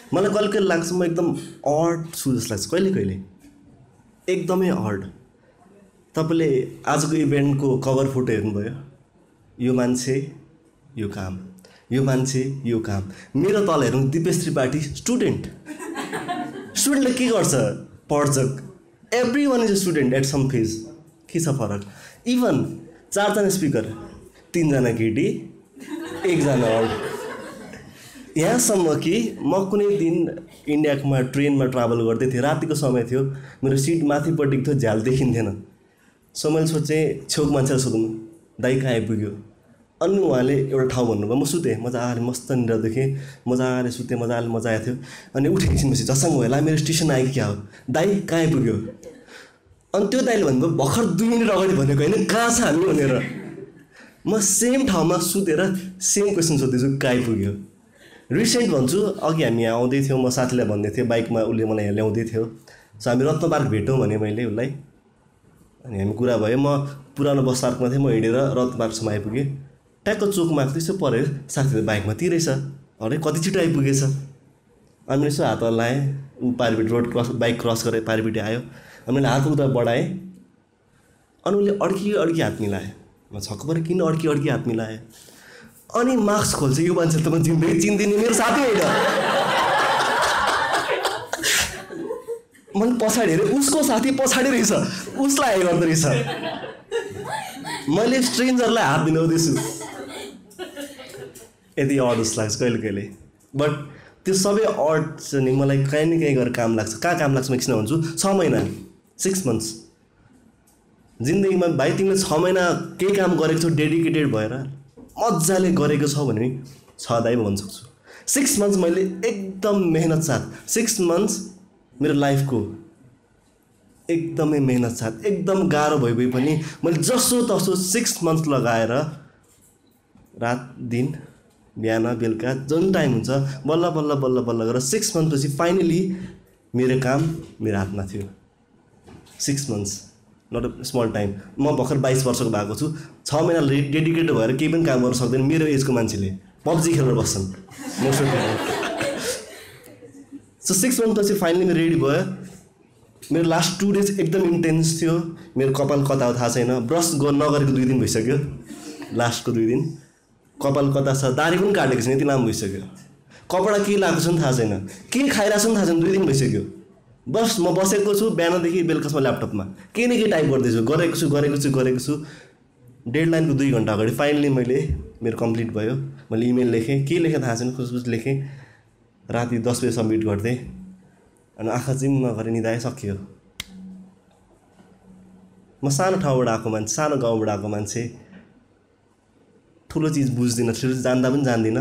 मलाई कहिले कहिले लाग्छ म एकदम अड छु जस्तो लाग्छ कहिले कहिले एकदमै अड। तपाईँले आजको इभेन्टको कभर फोटो हेर्नुभयो, यो मान्छे यो काम, यो मान्छे यो काम। मेरो तल हेर्नु दिपेश त्रिपाठी स्टुडेन्ट। स्टुडेन्टले के गर्छ? पढ्छ। Every one is a student at some phase. के छ फरक? इभन 4 जना स्पिकर, 3 जना केटी, 1 जना अड। यहाँसम्म कि म कुनै दिन इन्डियामा ट्रेनमा ट्राभल गर्दै थिएँ, रातिको समय थियो, मेरो सिट माथिपट्टिको थियो, झ्याल देखिन्थेन। सो मैले सोचेँ छेउको मान्छेलाई सोधौँ, दाइ कहाँ आइपुग्यो? अनि उहाँले एउटा ठाउँ भन्नुभयो। म सुतेँ, मजाले मस्त निद्रा देखेँ, मजाले सुतेँ, मजाले मजा आएको थियो। अनि उठेँ एकछिनपछि झसङ्ग भयो, ला मेरो स्टेसन आयो कि क्या हो, दाइ कहाँ आइपुग्यो? अनि त्यो दाइले भन्नुभयो भर्खर 2 मिनट अगाडि भनेको होइन, कहाँ छ हामी भनेर। म सेम ठाउँमा सुतेर सेम क्वेसन सोध्दैछु, कहाँ आइपुग्यो? रिसेन्ट भन्छु, अघि हामी यहाँ आउँदै थियौँ, म साथीलाई भन्दै थिएँ, बाइकमा उसले मलाई यहाँ ल्याउँदै थियो। सो हामी रत्न पार्क भेटौँ भने मैले उसलाई, अनि हामी कुरा भयो। म पुरानो बस पार्कमा थिएँ, म हिँडेर रत्न पार्कसम्म आइपुगेँ। ट्याक्क चोकमा आएको त्यसो पऱ्यो, साथीले बाइकमा तिरेछ, अरे कति छिटो आइपुगेछ। अनि यसो हात हल्लाएँ, ऊ पारिपट्टि रोड क्रस, बाइक क्रस गरेर पारिपट्टि आयो। अनि मैले हात उता बढाएँ, अनि उसले अड्की हात मिलाएँ। म छक्क परेँ, किन अड्की हात मिलाएँ? अनि मास्क खोल्छ, यो मान्छे त म जिन्दगी चिन्दिनँ, मेरो साथी होइन। मैले पछाडि हेरेँ, उसको साथी पछाडि रहेछ, उसलाई हाई गर्दो रहेछ। मैले स्ट्रेन्जरलाई हात दिलाउँदैछु। यति अड जस्तो लाग्छ कहिले कहिले। बट त्यो सबै अड चाहिँ नि मलाई कहीँ न कहीँ गरेर काम लाग्छ। कहाँ काम लाग्छ म एकछिन भन्छु। 6 महिना 6 मन्थ्स जिन्दगीमा भाइ तिमीले 6 महिना केही काम गरेको छौ डेडिकेटेड भएर, मजाले गरेको छौ भने 6 दाइ भन्न सक्छु। 6 मन्थ्स मैले एकदम मेहनत साथ, 6 मन्थ्स मेरो लाइफको एकदमै मेहनत साथ, एकदम गाह्रो भए पनि मैले जसो तसो 6 मन्थ्स लगाएर रात दिन बिहान बेलुका जुन टाइम हुन्छ बल्ल बल्ल बल्ल बल्ल गरेर 6 मन्थपछि फाइनली मेरो काम मेरो हातमा थियो। 6 months not a small time. म भर्खर 22 वर्षको भएको छु। 6 महिना डेडिकेटेड भएर केही पनि काम गर्न सक्दैन मेरो एजको मान्छेले, पब्जी खेलेर बस्छन्। सो 6 मन्थपछि फाइनली मेरो रेडी भयो। मेरो लास्ट 2 डेज एकदम इन्टेन्स थियो। मेरो कपाल कता हो थाहा छैन, ब्रस नगरेको 2 दिन भइसक्यो। लास्टको 2 दिन कपाल कता छ, दारी पनि काटेको छैन, यति लामो भइसक्यो। कपडा के लगाएको छु नि थाहा छैन, के खाइरहेको छु नि थाहा छैन। 2 दिन भइसक्यो। बस म बसेको छु बिहानदेखि बेलुकासम्म ल्यापटपमा केही न केही टाइप गर्दैछु, गरेको छु। डेडलाइनको 2 घन्टा अगाडि फाइनली मेरो कम्प्लिट भयो। मैले इमेल लेखेँ, के लेखेँ थाहा छैन, कुछ लेखेँ। राति 10 बजे सबमिट गर्दै अनि आँखा जिम्म गरेर निदाए, सक्यो। म सानो ठाउँबाट आएको मान्छे, सानो गाउँबाट आएको मान्छे, ठुलो चिज बुझ्दिनँ, ठुलो चिज जान्दा पनि जान्दिनँ।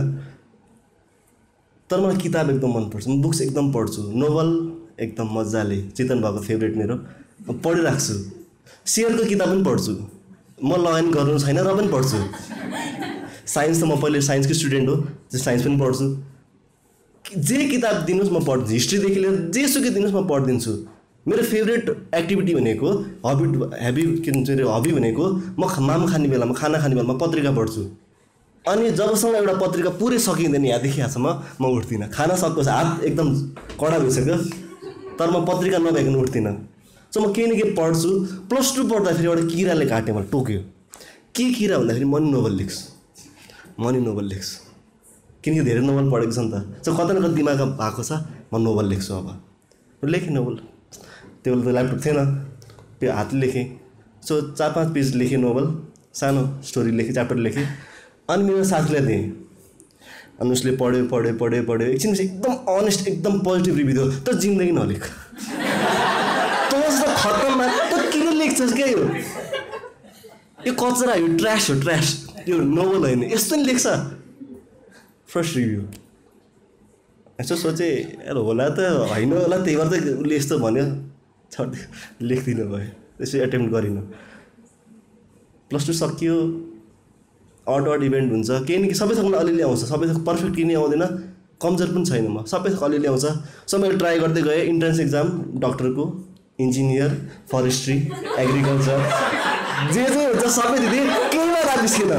तर मलाई किताब एकदम मनपर्छ, म बुक्स एकदम पढ्छु। नोभल एकदम मजाले, चेतन भएको फेभरेट मेरो, म पढिरहेको छु। शेयरको किताब पनि पढ्छु। म लगइन गर्नु छैन र पनि पढ्छु। साइन्स त म पहिले साइन्सको स्टुडेन्ट हो, त्यो साइन्स पनि पढ्छु। जे किताब दिनुहोस् म पढ्छु, हिस्ट्रीदेखि लिएर जेसुकै दिनुहोस् म पढिदिन्छु। मेरो फेभरेट एक्टिभिटी भनेको हबी भनेको म माम खाने बेलामा, खाना खाने बेलामा पत्रिका पढ्छु। अनि जबसम्म एउटा पत्रिका पुरै सकिँदैन यहाँदेखि यहाँसम्म म उठ्दिनँ। खाना सकोस्, हात एकदम कडा भइसक्यो तर म पत्रिका नभइकन उठ्दिनँ। सो म केही न केही पढ्छु। +2 पढ्दाखेरि एउटा किराले काट्यो, मलाई टोक्यो। के किरा भन्दाखेरि मनी नोभल लेख्छु। किनकि धेरै नोभल पढेको छ नि त। सो कता न कता दिमागमा भएको छ म नोभल लेख्छु। अब लेखेँ नोभल। त्यो बेला त ल्यापटप थिएन, त्यो हातले लेखेँ। सो 4-5 पेज लेखेँ नोभल, सानो स्टोरी लेखेँ, च्याप्टर लेखेँ। अनि मेरो साथीलाई दिएँ। अनि उसले पढ्यो। एकछिनपछि एकदम अनेस्ट, एकदम पोजिटिभ रिभ्यू दियो, तर जिन्दगी नलेख। तँ जस्तो खतरनाक त किन लेख्छस् क्या? यो कचरा, यो ट्र्यास हो, यो नोभल होइन, यस्तो नि लेख्छ। फर्स्ट रिभ्यू यसो सोचेँ, यार होला त होइन होला, त्यही भएर त उसले यस्तो भन्यो, छोडिदियो, लेख्दिनँ भयो। त्यसै एटेम्प्ट गरिनँ। +2 सकियो। अड इभेन्ट हुन्छ, केही न केही सबै थोक मलाई अलिअलि आउँछ। सबै थोक पर्फेक्ट किन आउँदैन, कमजोर पनि छैन म, सबै थोक अलिअलि आउँछ। सो मैले ट्राई गर्दै गएँ। इन्ट्रान्स एक्जाम, डक्टरको, इन्जिनियर, फरेस्ट्री, एग्रिकल्चर, जे हुन्छ सबै दिँदै, केहीमा रात निस्किन।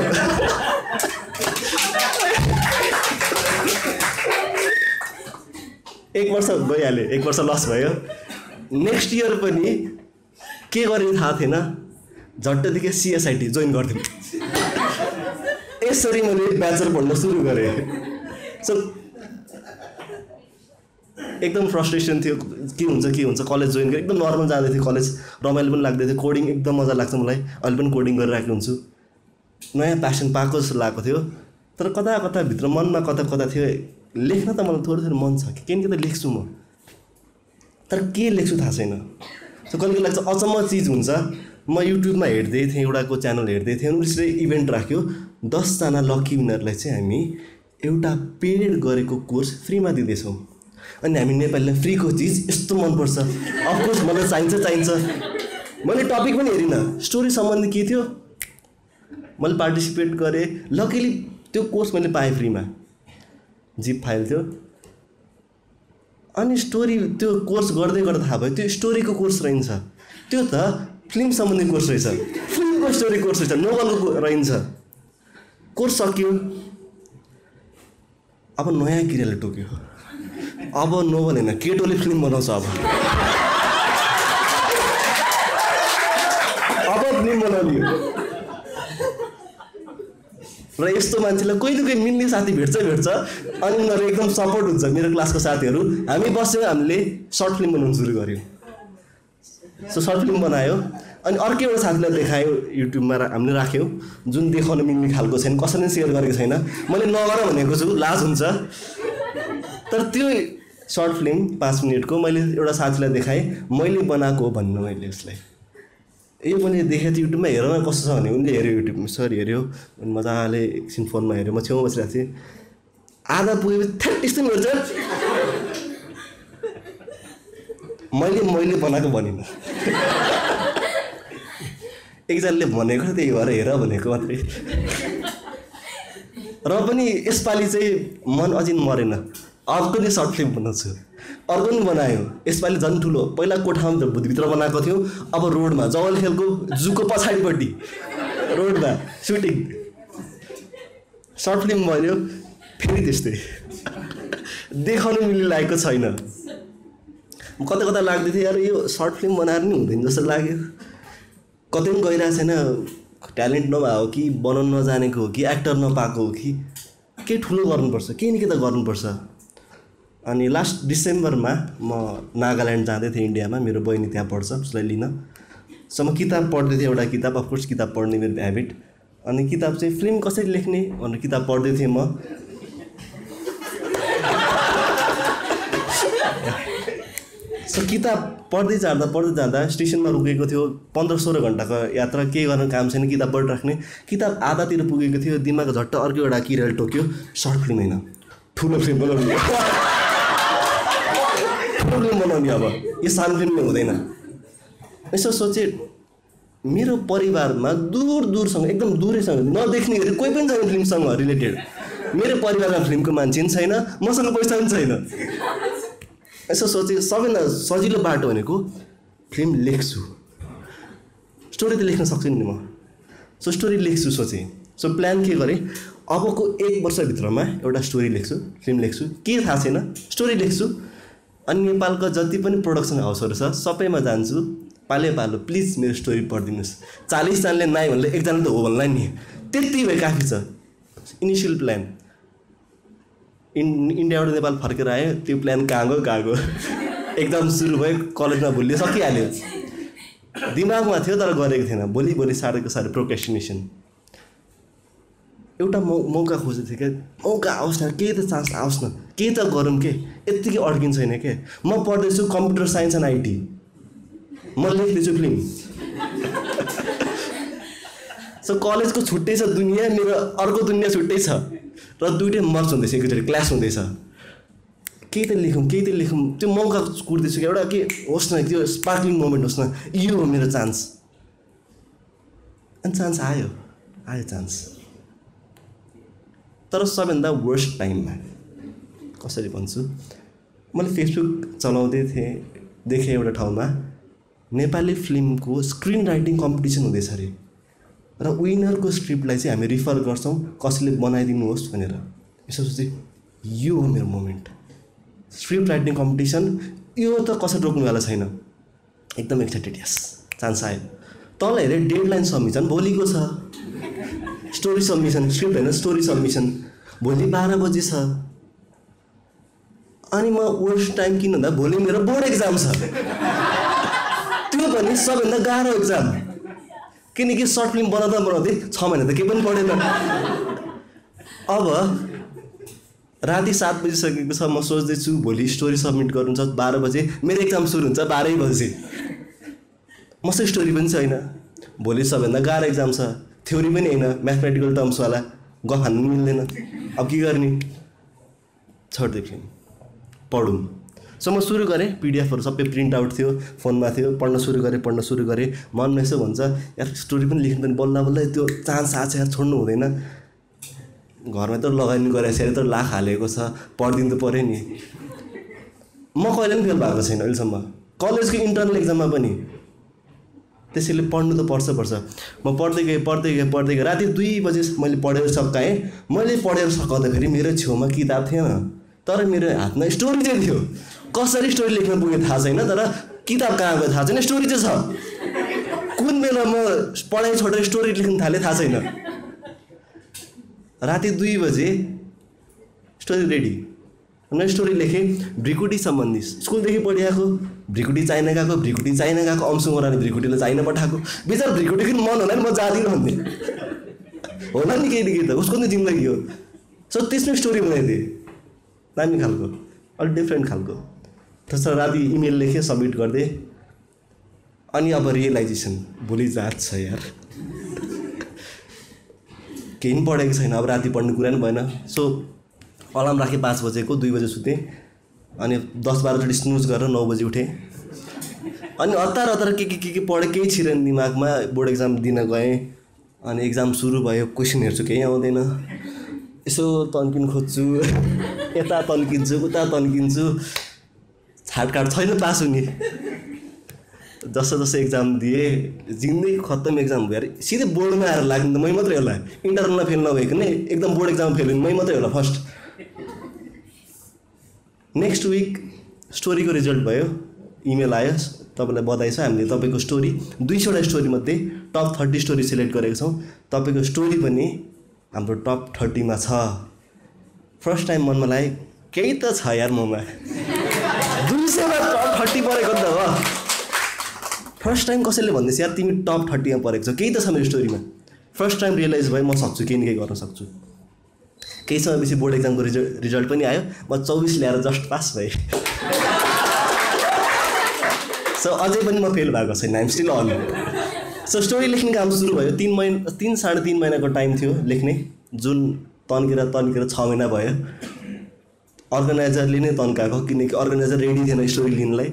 1 वर्ष गइहाल्यो, 1 वर्ष लस भयो। नेक्स्ट इयर पनि के गर्ने थाहा थिएन, झट्टदेखि CSIT जोइन गरिदिउँ। यसरी मैले ब्याचलर पढ्न सुरु गरेँ। सो एकदम फ्रस्ट्रेसन थियो, के हुन्छ कलेज जोइन गरेँ, एकदम नर्मल जाँदै थियो कलेज, रमाइलो पनि लाग्दै थियो, कोडिङ एकदम मजा लाग्छ मलाई, अहिले पनि कोडिङ गरिरहेको हुन्छु, नयाँ प्यासन पाएको जस्तो लागेको थियो। तर कता कता भित्र मनमा कता कता थियो, लेख्न त मलाई थोरै थोरै मन छ कि के त लेख्छु म, तर के लेख्छु थाहा छैन। सो कहिले लाग्छ अचम्म चिज हुन्छ। म युट्युबमा हेर्दै थिएँ, एउटाको च्यानल हेर्दै थिएँ, उसले इभेन्ट राख्यो, 10 जना लकी विनरलाई चाहिँ हामी एउटा पेड गरेको कोर्स फ्रीमा दिँदैछौँ। अनि हामी नेपालीलाई फ्रीको चिज यस्तो मनपर्छ, अफकोर्स मलाई चाहिन्छ। मैले टपिक पनि हेरिनँ, स्टोरी सम्बन्धी के थियो, मैले पार्टिसिपेट गरेँ। लकिली त्यो कोर्स मैले पाएँ फ्रीमा, जिप फाइल थियो। अनि स्टोरी त्यो कोर्स गर्दै गर्दा थाहा भयो त्यो स्टोरीको कोर्स रहन्छ, त्यो त फिल्म सम्बन्धी कोर्स रहेछ, फिल्मको स्टोरी कोर्स रहेछ, नोभलको रहन्छ। कोर्स सक्यो, अब नयाँ किराले टोक्यो, अब नोभल होइन केटोले फिल्म बनाउँछ, अब फिल्म बनाउने। र यस्तो मान्छेलाई कहिले कोही मिल्ने साथी भेट्छ, अनि उनीहरू एकदम सपोर्ट हुन्छ। मेरो क्लासको साथीहरू हामी बस्यो, हामीले सर्ट फिल्म बनाउनु सुरु गऱ्यौँ। सो सर्ट फिल्म बनायो, अनि अर्कै एउटा साथीलाई देखायो, युट्युबमा हामीले राख्यौँ, जुन देखाउन मिल्ने खालको छैन, कसैले सेयर गरेको छैन, मैले नगर भनेको छु, लाज हुन्छ। तर त्यो सर्ट फिल्म 5 मिनटको मैले एउटा साथीलाई देखाएँ, मैले बनाएको हो भन्नु मैले उसलाई, यो मैले देखेको थिएँ युट्युबमा, हेर न कस्तो छ भने। उनले हेऱ्यो युट्युबमा, सर हेऱ्यो, अनि मजाले एकछिन फोनमा हेऱ्यो, म छेउमा बसिरहेको थिएँ। आधा पुगेपछि थ्याट यस्तो गर्छ, मैले बनाएको भनिनँ। एकजनाले भनेको त्यही भएर हेर भनेको मात्रै। र पनि यसपालि चाहिँ मन अझै मरेन, अर्को नै सर्ट फिल्म बनाउँछु, अर्को पनि बनायो। यसपालि झन् ठुलो, पहिला कोठामा भित्र बनाएको थियो, अब रोडमा, जवल खेलको जूको पछाडिपट्टि रोडमा सुटिङ, सर्ट फिल्म बन्यो। फेरि त्यस्तै देखाउनु मिल्ने लागेको छैन। कता कता लाग्दै थियो, यार यो सर्ट फिल्म बनाएर नि हुँदैन जस्तो लाग्यो, कतै पनि गइरहेको छैन, ट्यालेन्ट नभएको हो कि बनाउन नजानेको हो कि एक्टर नपाएको हो कि के ठुलो गर्नुपर्छ, केही न के त गर्नुपर्छ। अनि लास्ट डिसेम्बरमा म नागाल्यान्ड जाँदै थिएँ, इन्डियामा, मेरो बहिनी त्यहाँ पढ्छ, उसलाई लिन। सो म किताब पढ्दै थिएँ, एउटा किताब, अफकोर्स किताब पढ्ने मेरो ह्याबिट। अनि किताब चाहिँ फिल्म कसरी लेख्ने भनेर किताब पढ्दै थिएँ म। सो किताब पढ्दै जाँदा स्टेसनमा रोकेको थियो, 15-16 घन्टाको यात्रा, केही गर्न काम छैन, किताब पढिराख्ने। किताब आधातिर पुगेको थियो, दिमाग झट्ट अर्को एउटा किराले टोक्यो, सर्ट फिल्म होइन ठुलो फिल्म बनाउने, ठुलो फिल्म बनाउने, अब यो सानो फिल्म हुँदैन। यसो सोचेँ, मेरो परिवारमा दूरसँग, एकदम दूरैसँग नदेख्ने गरी कोही पनि छैन फिल्मसँग रिलेटेड। मेरो परिवारमा फिल्मको मान्छे पनि छैन, मसँग पैसा पनि छैन। यसो सोचेँ, सबैभन्दा सजिलो बाटो भनेको फिल्म लेख्छु, स्टोरी त लेख्न सक्छु नि म। सो स्टोरी लेख्छु सोचेँ। सो प्लान के गरेँ, अबको 1 वर्षभित्रमा एउटा स्टोरी लेख्छु, फिल्म लेख्छु, के थाहा छैन, स्टोरी लेख्छु। अनि नेपालको जति पनि प्रोडक्सन हाउसहरू छ सबैमा जान्छु, पालो प्लिज मेरो स्टोरी पढिदिनुहोस्। 40 जनाले नाइ भन्दा 1 जना त हो भन्ला नि, त्यति भए काफी छ। Initial plan. इन्डियाबाट नेपाल फर्केर आयो, त्यो प्लान कहाँ गयो। एकदम सुरु भयो, कलेजमा भुल्यो, सकिहाल्यो, दिमागमा थियो तर गरेको थिएन। भोलि साह्रै प्रोक्रेस्टिनेसन। एउटा मौका खोजेको थिएँ क्या, मौका आओस् न, केही त चान्स आओस् न, केही त गरौँ के, यत्तिकै अड्किन्छ छैन के। म पढ्दैछु कम्प्युटर साइन्स एन्ड IT, म लेख्दैछु फिल्म। सो कलेजको छुट्टै छ दुनियाँ, मेरो अर्को दुनियाँ छुट्टै छ, र दुइटै मर्च हुँदैछ, एकचोटि क्लास हुँदैछ। केही त लेखौँ, त्यो मौका कुर्दैछु क्या, एउटा के होस् न, त्यो स्पार्कलिङ मोमेन्ट होस् न, यो हो मेरो चान्स। अनि चान्स आयो चान्स, तर सबैभन्दा वर्स्ट टाइममा। कसरी भन्छु, मैले फेसबुक चलाउँदै थिएँ, देखेँ एउटा ठाउँमा नेपाली फिल्मको स्क्रिन राइटिङ कम्पिटिसन हुँदैछ अरे, र विनरको स्क्रिप्टलाई चाहिँ हामी रिफर गर्छौँ, कसैले बनाइदिनुहोस् भनेर। यसो सोचेँ, यो हो मेरो मोमेन्ट, स्क्रिप्ट राइटिङ कम्पिटिसन, यो त कसरी रोक्नुवाला छैन। एकदम एक्साइटेड, यस चान्स आयो। तल हेरेँ डेडलाइन सबमिसन भोलिको छ, स्टोरी सबमिसन, स्क्रिप्ट होइन स्टोरी सबमिसन भोलि 12 बजी छ। अनि म वर्स्ट टाइम किन भन्दा भोलि मेरो बोर्ड एक्जाम छ, त्यो पनि सबभन्दा गाह्रो एक्जाम, किनकि सर्ट फिल्म बनाउँदै 6 महिना त केही पनि पढेन। अब राति 7 बजिसकेको छ, म सोच्दैछु भोलि स्टोरी सबमिट गर्नु छ 12 बजे, मेरो एक्जाम सुरु हुन्छ 12 बजे, मसँग स्टोरी पनि छैन। भोलि सबभन्दा गाह्रो एक्जाम छ, थ्योरी पनि होइन, म्याथमेटिकल टर्म्सवाला, गफ हान्नु मिल्दैन। अब के गर्ने, छोड्दै फिल्म पढौँ। सो म सुरु गरेँ, पिडिएफहरू सबै प्रिन्ट आउट थियो, फोनमा थियो, पढ्न सुरु गरेँ। मन यसो भन्छ यार स्टोरी पनि लेख्नु पनि बल्ल बल्ल त्यो चान्स आछ यार, छोड्नु हुँदैन। घरमा त लगानी गरेको छ, त लाख हालेको छ, पढिदिनु त पऱ्यो नि। म कहिले पनि फेल भएको छैन अहिलेसम्म, कलेजको इन्टर्नल एक्जाममा पनि। त्यसैले पढ्नु त पर्छ। म पढ्दै गएँ राति 2 बजे मैले पढेर सकाएँ। मैले पढेर सकाउँदाखेरि मेरो छेउमा किताब थिएन, तर मेरो हातमा स्टोरी चाहिँ थियो। कसरी स्टोरी लेख्न पुगेँ थाहा छैन, तर किताब कहाँ गयो थाहा छैन, स्टोरी चाहिँ छ। कुन बेला म पढाइ छोडेर स्टोरी लेख्न थालेँ थाहा छैन। राति 2 बजे स्टोरी रेडी, म स्टोरी लेखेँ। भ्रिकुटी सम्बन्धी स्कुलदेखि पढिआएको, भ्रिकुटी चाइना गएको, अंशु मोराले भ्रिकुटीलाई चाइना पठाएको। बिचार भ्रिकुटी किन मन होला नि, म जाँदिनँ भन्ने होला नि, केही त उसको नि जिन्दगी हो। सो त्यसमै स्टोरी बनाइदिएँ, दामी खालको, अलिक डिफ्रेन्ट खालको। त्यसो राति इमेल लेखेँ, सबमिट गरिदिएँ। अनि अब रियलाइजेसन, भोलि जाँच छ यार, केही पनि पढेको छैन, अब राति पढ्ने कुरा नि भएन। सो अलार्म राखेँ 5 बजेको, 2 बजे सुतेँ। अनि 10-12 चोटि स्नुज गरेर 9 बजी उठेँ। अनि हतार के पढेँ, केही छिरेन दिमागमा। बोर्ड एक्जाम दिन गएँ, अनि एक्जाम सुरु भयो, क्वेसन हेर्छु केही आउँदैन, यसो तन्किन खोज्छु, यता तन्किन्छु उता तन्किन्छु, छाटकाट छैन पास हुने। जस्तो एक्जाम दिएँ, जिन्दगी खत्तम एक्जाम भयो यार। सिधै बोर्डमा आएर लाग्नु त मै मात्रै होला, इन्टरनलमा फेल नभएको नै एकदम बोर्ड एक्जाम फेल हुने मै मात्रै होला फर्स्ट। नेक्स्ट विक स्टोरीको रिजल्ट भयो, इमेल आयो, तपाईँलाई बधाई छ, हामीले तपाईँको स्टोरी 200वटा स्टोरीमध्ये टप 30 स्टोरी सिलेक्ट गरेको छौँ, तपाईँको स्टोरी पनि हाम्रो टप 30 मा छ। फर्स्ट टाइम मनमा लाग्यो केही त छ यार ममा, 200मा टप 30 परेको त हो। फर्स्ट टाइम कसैले भन्दैछ यार तिमी टप 30 मा परेको छौ, केही त छ मेरो स्टोरीमा। फर्स्ट टाइम रियलाइज भयो म सक्छु, केही न केही गर्न सक्छु। केही समयपछि बोर्ड एक्जामको रिजल्ट पनि आयो, म 24 ल्याएर जस्ट पास भएँ। सो अझै पनि म फेल भएको छैन, I'm still on. So story लेख्ने काम सुरु भयो, 3-3.5 महिनाको टाइम थियो लेख्ने, जुन तन्केर 6 महिना भयो। अर्गनाइजरले नै तन्काएको, किनकि अर्गनाइजर रेडी थिएन स्टोरी लिनलाई।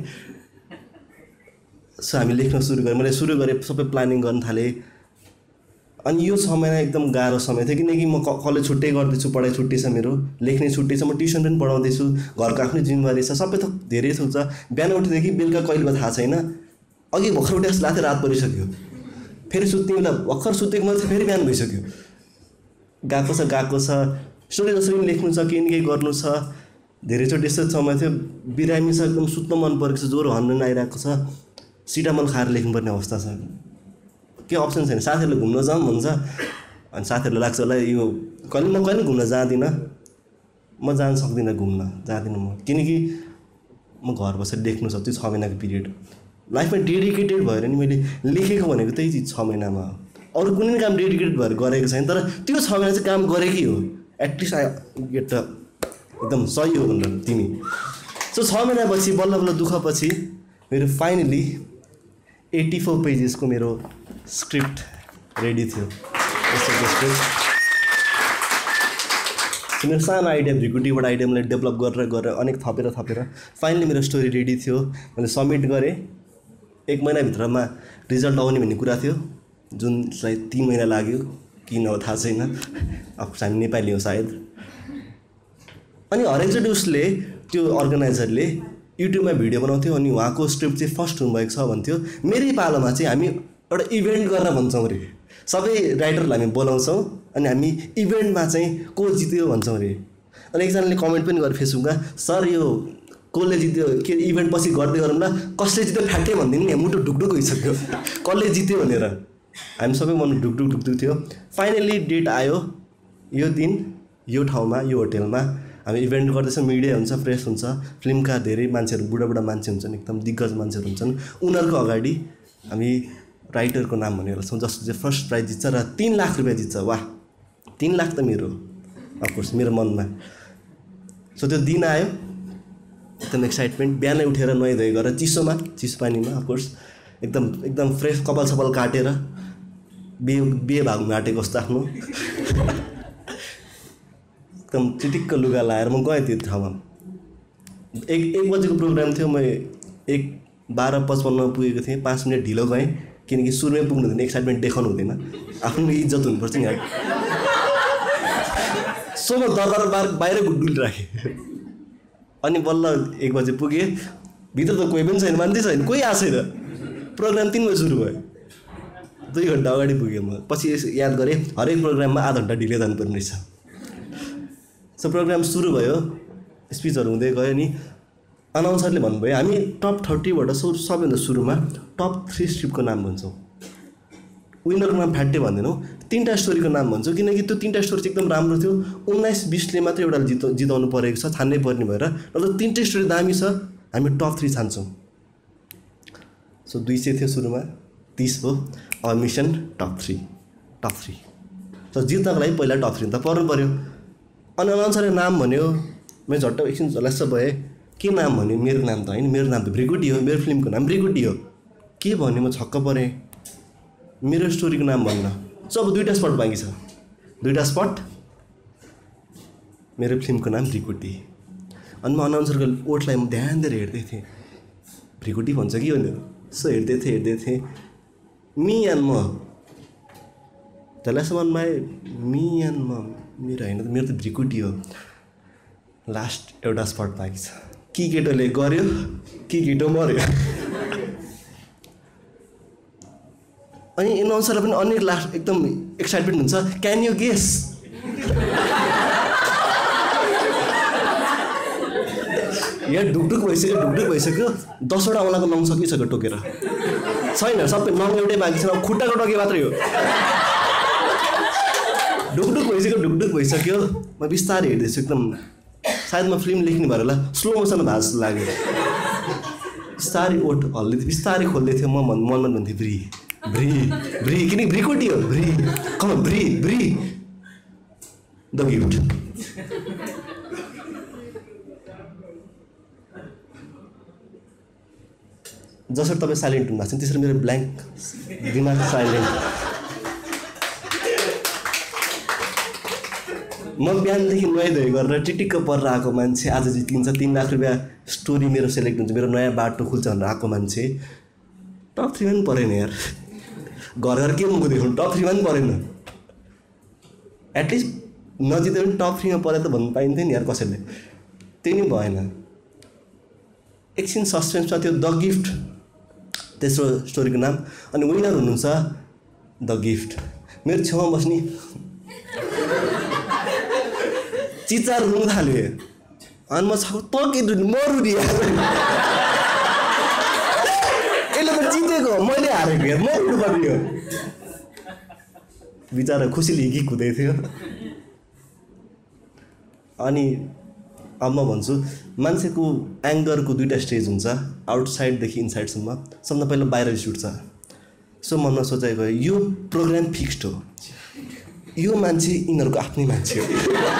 सो हामी लेख्न सुरु गरेँ, मैले सुरु गरेँ, सबै प्लानिङ गर्न थालेँ। अनि यो 6 महिना एकदम गाह्रो समय थियो, किनकि म कलेज छुट्टै गर्दैछु, पढाइ छुट्टै छ, मेरो लेख्ने छुट्टै छ, म ट्युसन पनि पढाउँदैछु, घरको आफ्नै जिम्मेवारी छ, सबै थोक धेरै थोक छ। बिहान उठेदेखि बेलुका कहिले भयो थाहा छैन, अघि भर्खर उठे जस्तो लाग्थ्यो रात परिसक्यो, फेरि सुत्ने बेला भर्खर सुतेको मात्रै फेरि बिहान भइसक्यो। गएको छ स्टोरी जसरी पनि लेख्नु छ, केही न केही गर्नु छ। धेरैचोटि यस्तो समय थियो बिरामी छ, एकदम सुत्न मन परेको छ, ज्वरो हन्न आइरहेको छ, सिटामल खाएर लेख्नुपर्ने अवस्था छ, केही अप्सन छैन। साथीहरूले घुम्न जाऊँ भन्छ, अनि साथीहरूलाई लाग्छ होला यो म कहिले घुम्न जाँदिनँ, म जान सक्दिनँ, घुम्न जाँदिनँ म, किनकि म घर बसेर लेख्नु सक्छु। 6 महिनाको पिरियड लाइफमा डेडिकेटेड भएर नि मैले लेखेको भनेको त्यही चिज 6 महिनामा हो। अरू कुनै काम डेडिकेटेड भएर गरेको छैन, तर त्यो 6 महिना चाहिँ काम गरेकै हो। एटलिस्ट गेट त एकदम सही हो भनेर तिमी। सो 6 महिनापछि बल्ल बल्ल दुःखपछि मेरो फाइनली 84 पेजेसको मेरो स्क्रिप्ट रेडी थियो। मेरो सानो आइडिया, भ्रिकुटीबाट आइडिया मैले डेभलप गरेर अनेक थपेर फाइनली मेरो स्टोरी रेडी थियो। मैले सबमिट गरेँ, 1 महिनाभित्रमा रिजल्ट आउने भन्ने कुरा थियो, जुन सायद 3 महिना लाग्यो, किन हो थाहा छैन, अब हामी नेपाली हो सायद। अनि हरेकचोटि उसले त्यो अर्गनाइजरले युट्युबमा भिडियो बनाउँथ्यो, अनि उहाँको स्क्रिप्ट चाहिँ फर्स्ट हुनुभएको छ भन्थ्यो। मेरै पालोमा चाहिँ हामी एउटा इभेन्ट गरेर भन्छौँ अरे, सबै राइटरलाई हामी बोलाउँछौँ, अनि हामी इभेन्टमा चाहिँ को जित्यो भन्छौँ अरे। अनि एकजनाले कमेन्ट पनि गरे फेसबुकमा, सर यो कसले जित्यो के इभेन्ट पछि गर्दै गरौँ ल कसले जित्यो फ्याक्कै भन्दिनँ नि मुटु ढुकढुक भइसक्यो कसले जित्यो भनेर हामी सबै मन ढुकढुक थियो फाइनली डेट आयो यो दिन यो ठाउँमा यो होटेलमा हामी इभेन्ट गर्दैछौँ मिडिया हुन्छ प्रेस हुन्छ फिल्मका धेरै मान्छेहरू बुढा मान्छे हुन्छन् एकदम दिग्गज मान्छेहरू हुन्छन् उनीहरूको अगाडि हामी राइटरको नाम भनेर छौँ जसले चाहिँ फर्स्ट प्राइज जित्छ र 3 लाख रुपियाँ जित्छ वाह 3 लाख त मेरो अफकोर्स मेरो मनमा सो त्यो दिन आयो एकदम एक्साइटमेन्ट बिहानै उठेर नुहाइधुवाइ गरेर चिसो पानीमा अफकोर्स एकदम फ्रेस कपाल सपाल काटेर बिहे भाग्नु आँटेको जस्तो आफ्नो एकदम चिटिक्क लुगा लाएर म गएँ त्यो ठाउँमा 1 बजेको प्रोग्राम थियो म 12:55 पुगेको थिएँ 5 मिनट ढिलो गएँ किनकि सुरुमै पुग्नु हुँदैन एक्साइटमेन्ट देखाउनु हुँदैन आफ्नो इज्जत हुनुपर्छ नि सो म दरबार बाहिर गुड्डुल राखेँ अनि बल्ल 1 बजे पुगेँ भित्र त कोही पनि छैन मान्छे छैन कोही आएको छैन प्रोग्राम 3 बजे सुरु भयो 2 घन्टा अगाडि पुगेँ म पछि याद गरेँ हरेक प्रोग्राममा आधा घन्टा ढिलो जानुपर्ने रहेछ सो प्रोग्राम सुरु भयो स्पिचहरू हुँदै गयो नि अनाउन्सरले भन्नुभयो हामी टप 30 बाट सबैभन्दा सुरुमा टप 3 स्क्रिप्टको नाम भन्छौँ विनरको नाम फ्याट्टै भन्दैनौँ 3टा स्टोरीको नाम भन्छौँ किनकि त्यो 3टा स्टोरी चाहिँ एकदम राम्रो थियो 19-20ले मात्रै एउटा जिताउनु परेको छ छान्नै पर्ने भएर र 3टा स्टोरी दामी छ हामी टप 3 छान्छौँ सो 200 थियो सुरुमा 30 हो अब मिसन टप 3 सो जित्नको लागि पहिला टप 3 त पर्नु पर्यो अनि अनाउन्सरले नाम भन्यो मैले झट्ट एकछिन झलास्स भएँ के नाम भन्यो मेरो नाम त होइन मेरो नाम त भ्रिकुटी हो मेरो फिल्मको नाम भ्रिकुटी हो के भन्यो म छक्क परेँ मेरो स्टोरीको नाम भन्न सो अब 2टा स्पट बाँकी छ 2टा स्पट मेरो फिल्मको नाम भ्रिकुटी अनि म अनाउन्सरको ओठलाई म ध्यान दिएर हेर्दै थिएँ भ्रिकुटी भन्छ कि भनेर सो हेर्दै थिएँ मी एन्ड म त्यसलाईसम्म मी एन्ड म मेरो होइन त मेरो त भ्रिकुटी हो लास्ट एउटा स्पट बाँकी छ कि केटोले गर्यो कि केटो मर्यो अनि एनाउन्सरलाई पनि अन्य लास्ट एकदम एक्साइटमेन्ट हुन्छ क्यान यु गेस यहाँ ढुकढुक भइसक्यो 10वटा औँलाको नङ सकिसक्यो टोकेर छैन सबै नङ एउटै बाँकी छ खुट्टाको टोके मात्रै हो ढुकढुक भइसक्यो म बिस्तारै हेर्दैछु एकदम सायद म फिल्म लेख्ने भएर होला स्लो मोसन भास लाग्यो बिस्तारै ओठ हल्दै थियो बिस्तारै खोल्दै थियो म मनमा भन्थेँ भ्री किन भ्रिकुटी हो भ्री कम भ्री द गिफ्ट जसरी तपाईँ साइलेन्ट हुनुभएको छ त्यसरी मेरो ब्ल्याङ्क दिमाग साइलेन्ट म बिहानदेखि नुहाइधुवाइ गरेर टिटिक्क परेर आएको मान्छे आज जितिन्छ 3 लाख रुपियाँ स्टोरी मेरो सेलेक्ट हुन्छ मेरो नयाँ बाटो खुल्छ भनेर आएको मान्छे टप 3 पनि परेन यार घर के मुख देखाउनु टप 3 पनि परेन एटलिस्ट नजिते पनि टप 3 मा परे त भन्नु पाइन्थ्यो नि यार कसैले त्यही नि भएन एकछिन सस्पेन्समा थियो द गिफ्ट तेस्रो स्टोरीको नाम अनि विनर हुनुहुन्छ द गिफ्ट मेरो छेउमा बस्ने चिचार रुन थाल्यो अनि म छाउ त के मरु नि यसले त जितेको मैले हारेको यार म उठ्नु पर्ने हो बिचारा खुसीले हिँकी कुदै थियो अनि अब म भन्छु मान्छेको एङ्गरको 2टा स्टेज हुन्छ आउटसाइडदेखि इनसाइडसम्म सबभन्दा पहिला बाहिर सुट्छ सो मनमा सोचाइ गयो यो प्रोग्राम फिक्स्ड हो यो मान्छे यिनीहरूको आफ्नै मान्छे हो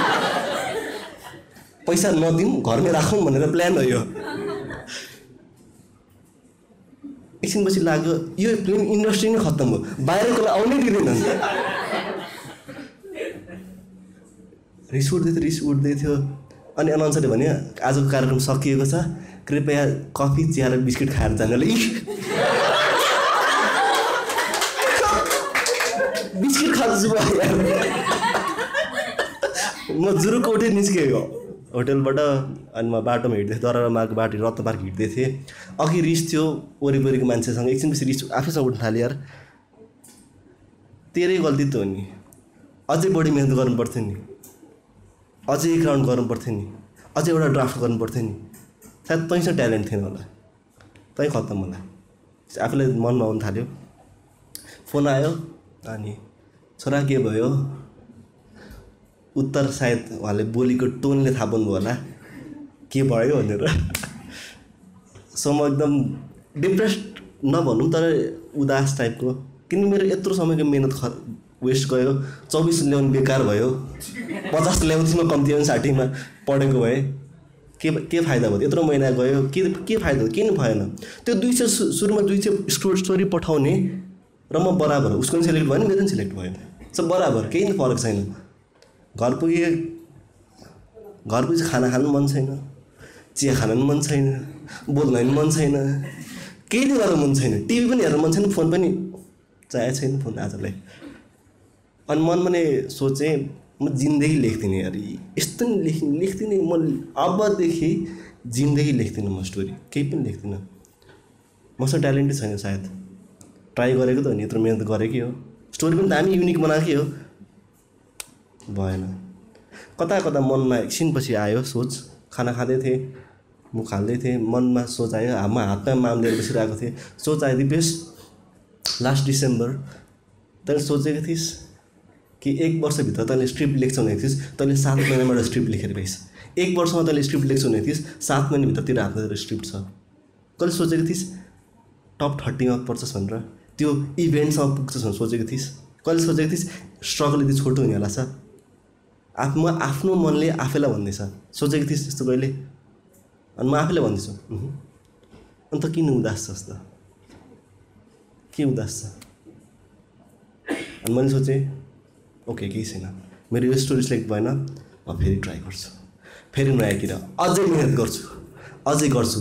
पैसा नदिउँ घरमै राखौँ भनेर प्लान हो यो एकछिनपछि लाग्यो यो फिल्म इन्डस्ट्री नै खत्तम हो बाहिरकोलाई आउनै दिँदैन रिस उठ्दै थियो अनि अनाउन्सरले भन्यो आजको कार्यक्रम सकिएको छ कृपया कफी चिया र बिस्किट खाएर जानुलाई बिस्किट खान्छु म जुरुको उठे निस्केँ होटेलबाट अनि म बाटोमा हिँड्दै थिएँ दरबारमाको बाटो रत्न पार्क हिँड्दै थिएँ अघि रिस थियो वरिपरिको मान्छेसँग एकछिनपछि रिस आफैसँग उठ्न थाल्यो यार तेरै गल्ती त हो नि अझै बढी मेहनत गर्नुपर्थ्यो नि अझै 1 राउन्ड गर्नुपर्थ्यो नि अझै एउटा ड्राफ्ट गर्नुपर्थ्यो नि सायद तैँसँग ट्यालेन्ट थिएन होला, तैँ खत्तम होला। आफूलाई मनमा आउनु थाल्यो, फोन आयो अनि छोरा के भयो, उत्तर सायद उहाँले बोलीको टोनले थाहा पाउनुभयो होला के भयो भनेर। सो म एकदम डिप्रेस्ड नभनौँ तर उदास टाइपको, किन मेरो यत्रो समयको मेहनत वेस्ट गयो, 24 ल्याउनु बेकार भयो, 50 ल्याउँथेँ म कम्ती 60मा पढेको भए के फाइदा भयो, यत्रो महिना गयो के फाइदा हो, किन भएन। त्यो 200 सुरुमा 200 स्टोरी पठाउने र म बराबर, उसको पनि सिलेक्ट भएन मेरो पनि सिलेक्ट भएन, सब बराबर, केही फरक छैन। घर पुगे खाना खानु मन छैन, चिया खान पनि मन छैन, बोल्न पनि मन छैन, केही गर्न मन छैन, टिभी पनि हेर्न मन छैन, फोन पनि चाहिएको छैन फोन आजलाई। अनि मनमा नै सोचेँ म जिन्दगी लेख्दिनँ यार, यस्तो नि लेख्दिनँ म अबदेखि जिन्दगी लेख्दिनँ म स्टोरी, केही पनि लेख्दिनँ। मसँग ट्यालेन्टै छैन सायद, ट्राई गरेको त हो नि, यत्रो मेहनत गरेकै हो, स्टोरी पनि दामी युनिक बनाएकै हो, भएन। कता कता मनमा एकछिनपछि आयो सोच, खाना खाँदै थिएँ, मुख हाल्दै थिएँ, मनमा सोच आयो, हातमा माम लिएर बसिरहेको थिएँ, सोच आयो दिपेश लास्ट डिसेम्बर तैँले सोचेको थिइस् कि 1 वर्षभित्र तैँले स्क्रिप्ट लेख्छौ भनेको थिइस्, तैँले 7 महिनामा एउटा स्क्रिप्ट लेखेर भइस्। 1 वर्षमा तैँले स्क्रिप्ट लेख्छौ भनेको थिइस्, 7 महिनाभित्र तेरो हातमा तेरो स्क्रिप्ट छ। कहिले सोचेको थिइस् टप 30मा पर्छस् भनेर, त्यो इभेन्टसम्म पुग्छस् भनेर सोचेको थिइस्? कहिले सोचेको थिइस् स्ट्रगल यति छोटो हुने होला छ? आफ्नो मनले आफैलाई भन्दैछ, सोचेको थिइस् त्यस्तो कहिले? अनि म आफैलाई भन्दैछु अन्त किन उदास छस् त, के उदास छ? अनि मैले सोचेँ ओके केही छैन, मेरो यो स्टोरी सिलेक्ट भएन, म फेरि ट्राई गर्छु, फेरि नयाँ किन अझै मेहनत गर्छु, अझै गर्छु।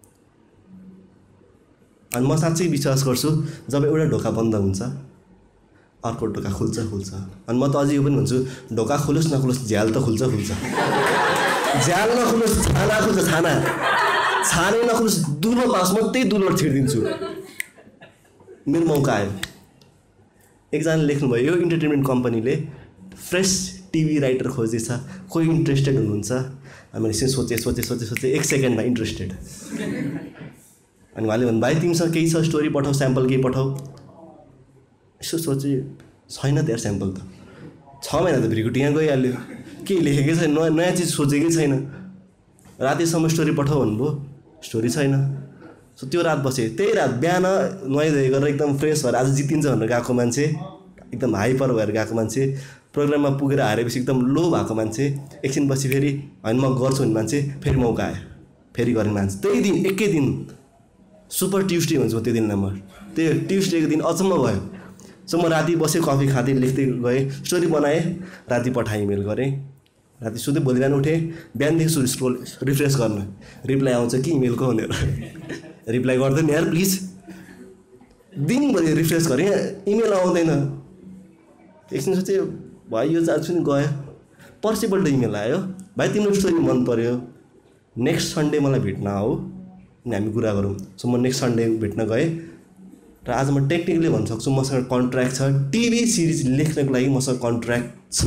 अनि म साँच्चै विश्वास गर्छु जब एउटा ढोका बन्द हुन्छ अर्को ढोका खुल्छ। अनि म त अझै यो पनि भन्छु ढोका खुलोस् नखुलोस् झ्याल त खुल्छ। झ्याल नखुलोस् छाना खुल्छ, छानै नखुलोस् दुलो पास, म त्यही दुलो छिर्दिन्छु। मेरो मौका आयो, एकजनाले लेख्नुभयो यो इन्टरटेनमेन्ट कम्पनीले फ्रेस टिभी राइटर खोजेछ, कोही इन्ट्रेस्टेड हुनुहुन्छ? अनि मैले सोचेँ 1 सेकेन्डमा इन्ट्रेस्टेड। अनि उहाँले भन्नु भाइ तिमीसँग केही छ स्टोरी पठाऊ, स्याम्पल केही पठाऊ। यसो सोचेँ छैन त यार स्याम्पल त, 6 महिना त भ्रिकुटी यहाँ गइहाल्यो, केही लेखेकै छैन, नयाँ चिज सोचेकै छैन। रातिसम्म स्टोरी पठाऊ भन्नुभयो, स्टोरी छैन। सो त्यो रात बसेँ, त्यही रात बिहान नुहाइधुवाइ गरेर एकदम फ्रेस भएर आज जितिन्छ भनेर गएको मान्छे, एकदम हाइपर भएर गएको मान्छे, प्रोग्राममा पुगेर हारेपछि एकदम लो भएको मान्छे, एकछिनपछि फेरि होइन म गर्छु भने मान्छे, फेरि मौका आयो, फेरि गर्ने मान्छे। त्यही दिन एकै दिन सुपर ट्युसडे भन्छु त्यो दिनलाई म, त्यो ट्युसडेको दिन अचम्म भयो। सो म राति बसेँ, कफी खाँदै लेख्दै गएँ, स्टोरी बनाएँ, राति पठाएँ, इमेल गरेँ, राति सुत्दै भोलि बिहान उठेँ, बिहानदेखि सुरु स्क्रोल रिफ्रेस गर्न, रिप्लाई आउँछ कि इमेलको भनेर रिप्लाई गर्दैन यार प्लिज। दिनभरि रिफ्रेस गरेँ, इमेल आउँदैन। एकछिन सोचेँ भाइ यो जान्छु नि गयो, पर्सिपल्ट इमेल आयो, भाइ तिम्रो स्टोरी मन पऱ्यो, नेक्स्ट सन्डे मलाई भेट्न आऊ अनि हामी कुरा गरौँ। सो म नेक्स्ट सन्डे भेट्न गएँ र आज म टेक्निकली भन्न सक्छु मसँग कन्ट्र्याक्ट छ, टिभी सिरिज लेख्नको लागि मसँग कन्ट्र्याक्ट छ।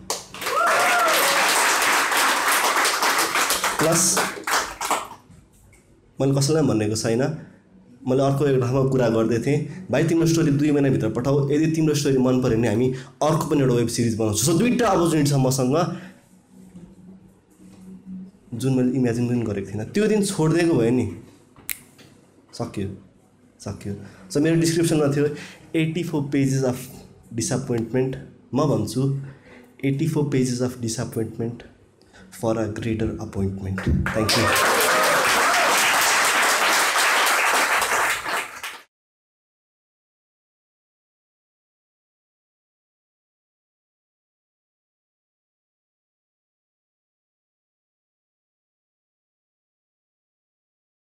प्लस मैले कसैलाई भनेको छैन, मैले अर्को एउटा ठाउँमा कुरा गर्दै थिएँ, भाइ तिम्रो स्टोरी 2 महिनाभित्र पठाऊ, यदि तिम्रो स्टोरी मन पऱ्यो भने हामी अर्को पनि एउटा वेब सिरिज बनाउँछौँ। सो 2टा अपर्च्युनिटी छ मसँग, जुन मैले इमेजिन पनि गरेको थिइनँ। त्यो दिन छोडिदिएको भयो नि, सक्यो। सो मेरो डिस्क्रिप्सनमा थियो 84 पेजेस अफ डिसअपोइन्टमेन्ट, म भन्छु 84 pages of disappointment for a greater appointment. Thank you.